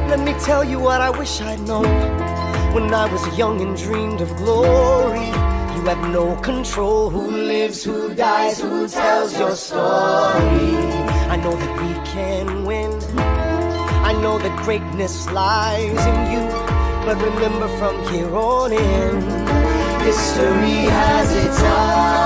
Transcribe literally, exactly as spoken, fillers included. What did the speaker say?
Let me tell you what I wish I'd known when I was young and dreamed of glory. You have no control. Who lives, who dies, who tells your story? I know that we can win. I know that greatness lies in you. But remember, from here on in, history has its eyes.